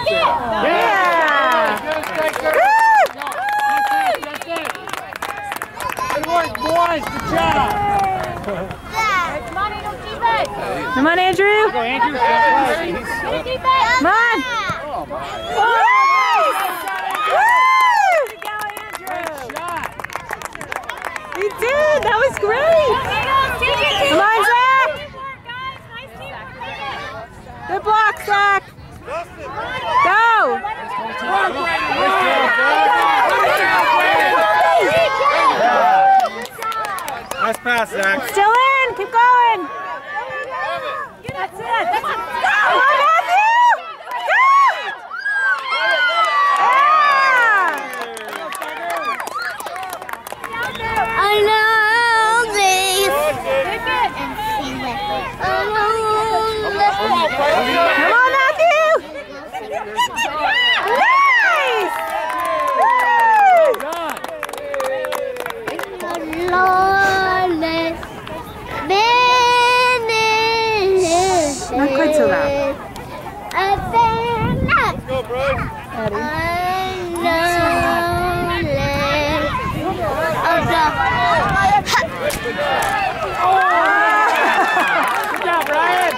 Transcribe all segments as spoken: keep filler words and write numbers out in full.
it. Yeah. Good work, boys. Good job. Come on, Andrew. Go, Andrew. Come on. You did. That was great. Come on, Zach. Good block, Zach. Go. Nice pass, Zach. Still in. Keep going. That's it. That's it. Go. Come on, Matthew. Go. I know this. Come on, Matthew. Nice. Not quite so loud. Let's go, Bryce. Good job, Ryan.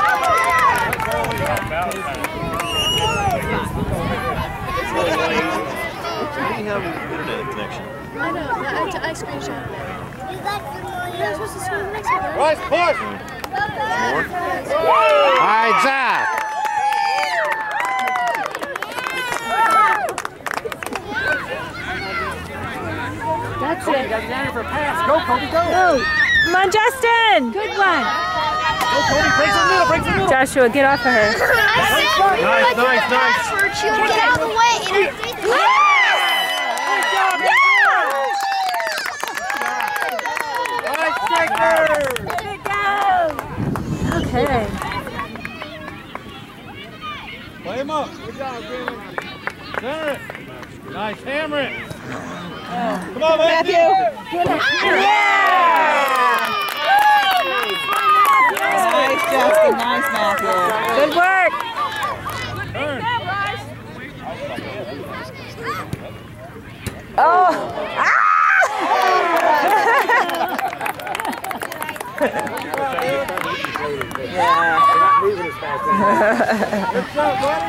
We have internet connection. I know, I, I screenshot it. You're supposed to screen next one, right? Bryce, push! All right, Zach. That's Kobe it. got down for a pass. Go, Kobe, go. Go. Come on, Justin. Good one. Go, Kobe. Break the middle. Break the middle. Joshua, get off of her. Nice, nice, nice. She'll get out of the way. Nice, Shaker! Okay. Play him up. Good job, Brandon. Center it. Nice, hammer it. Come on, Matthew. Nice, Justin. Nice, Matthew. Good work. Turn. Oh. Ah! Yeah. They're not moving as fast as Good job, buddy.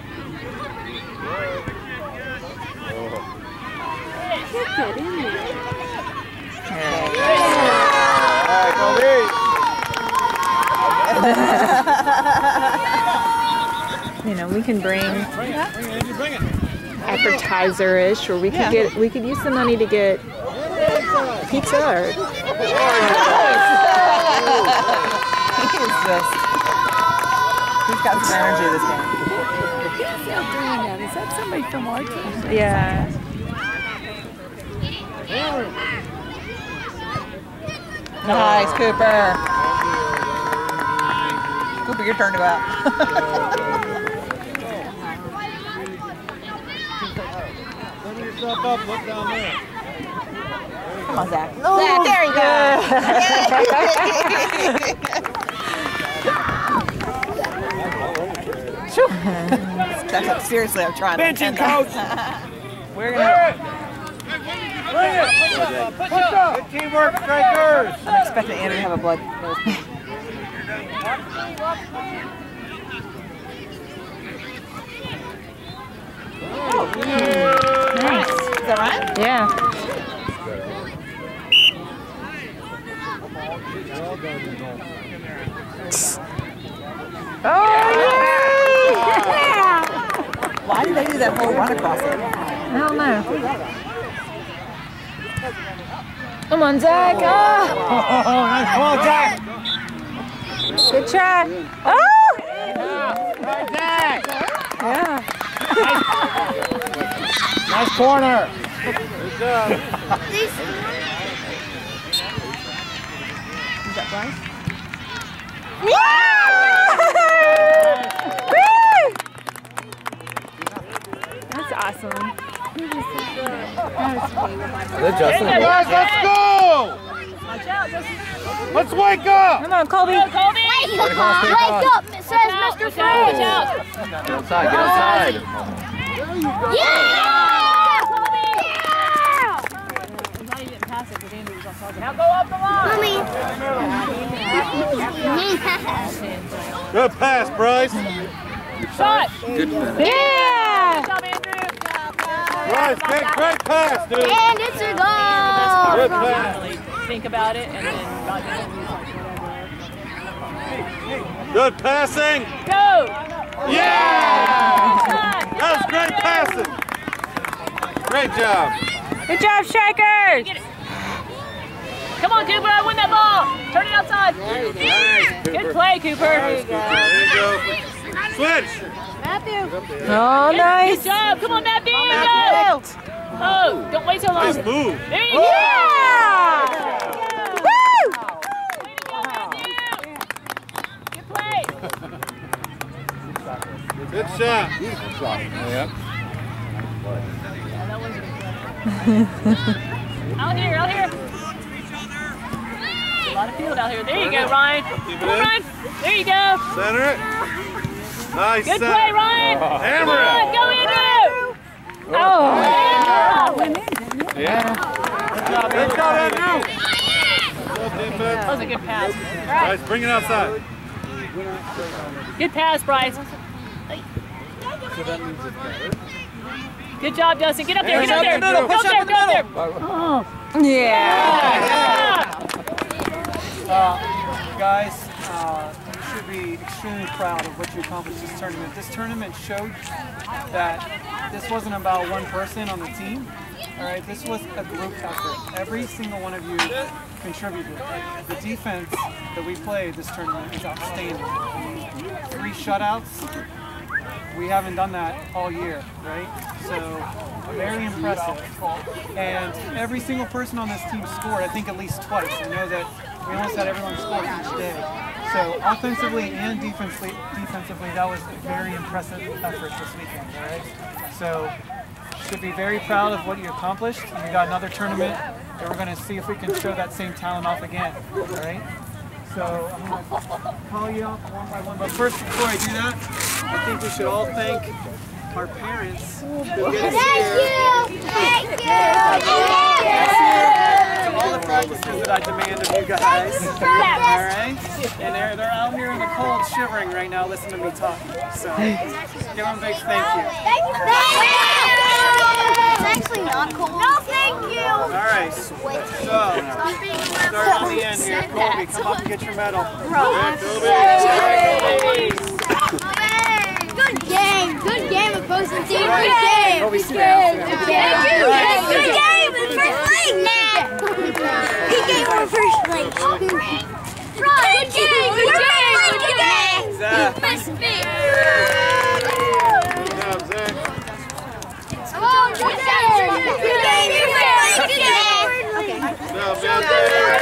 Get in there. All right, Kobe. You know, we can bring Bring it, bring it, Angie, bring it. appetizer-ish, or we could Yeah. get we could use the money to get pizza. Or, He's just, he's got some energy this game. Who's out doing that? Is that somebody from our team? yeah. Nice, Cooper. Cooper, your turn to go out. Put yourself up, look down there. Come on, Zach. Zach, there you go. That's what, seriously, I'm trying Benching, to coach. We're gonna. Bring it! Push up! Good teamwork, strikers! I'm expecting Andrew to have a blood nose. Nice. Is that right? Yeah. Oh, yay! Yeah. Why did they do that whole run across it? I don't know. Come on, Zach. Oh, Oh, nice ball, Jack! good try. Oh! Right, Jack! Yeah. Nice corner! Good job! Is that Bryce? That's awesome. Good, Justin. Hey, guys, let's go! Let's wake up! Come on, Colby. Wake up! Wake up, Miss says Mister Watch out, watch Freeze. out. Get outside, get outside. Yeah! Now go up the line. Mommy. Good pass, Bryce. Shot. Good pass. Yeah! Good job, Andrew. Bryce, great, great pass, dude. And it's a goal. Good pass. Think about it and then God Good passing. go. Yeah! Shot. That was great passing. Great job. Good job, Strikers! Come on, Cooper, I win that ball. Turn it outside. Good play, Cooper. There you go. Switch. Oh, nice! Good job. Come on, Matthew. Go. Oh, don't wait so long. Nice move. There you go. Yeah! Woo! Way to go, Matthew. Good play. Good shot. Yep. Out here, out here. A lot of field out here. There you go, Ryan. Keep it Come on, in. Ryan. There you go. Center it. Nice Good set. play, Ryan. Hammer Come on, it. go, Andrew. Oh! Yeah. Good job, Andrew. Good defense. That was a good pass. Bryce, bring it outside. Good pass, Bryce. Good job, Dustin. Get up there, get up there. Go up there, go up there. Oh. Yeah! Uh, guys, uh, you should be extremely proud of what you accomplished this tournament. This tournament showed that this wasn't about one person on the team. All right, this was a group effort. Every single one of you contributed. The defense that we played this tournament is outstanding. Three shutouts. We haven't done that all year, right? So, very impressive. And every single person on this team scored, I think, at least twice. I know that we almost had everyone score each day. So, offensively and defensively, defensively, that was a very impressive effort this weekend, all right? So, you should be very proud of what you accomplished. We got another tournament, and we're going to see if we can show that same talent off again, all right? So I'm going to call you out one by one. But first, before I do that, I think we should all thank our parents who get us Thank here. you. Thank you. To all the practices that I demand of you guys. All right? And they're, they're out here in the cold shivering right now listening to me talk. So give them a big thank you. Thank you. It's actually not cold. No, thank you. All right. So, start on the end here. Colby, come up and get your medal. Good game. Good game, opposing team. Good game. Good game. Good game. Good game. First place. Nah. Good game for first place. Right. Good game. Good game. Good game. Zach. Must be. Good job, Zach. Oh, good game. Good game. Good game. Good job, Good man.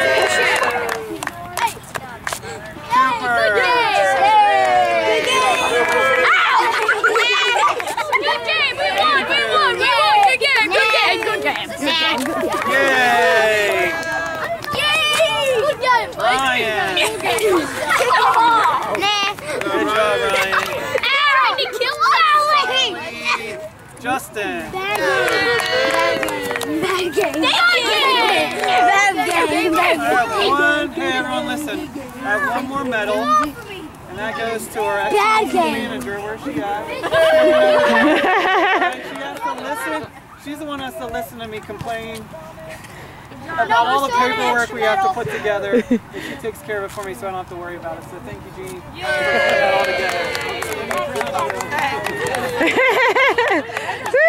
game. We won. We won. We won. Good game. Good game. Good game. Good game. Yay! Yay! Good game. Ryan. Nah. Good job, Ryan. Aaron, he killed Ally. Justin. Bad game. Bad game. Bad game. Bad I have one, hey everyone listen, I have one more medal, and that goes to our Bad excellent game. manager. Where's she at? She has to listen, she's the one that has to listen to me complain about all the paperwork we have to put together, and she takes care of it for me so I don't have to worry about it. So thank you, Jean, for putting that all together. Woo!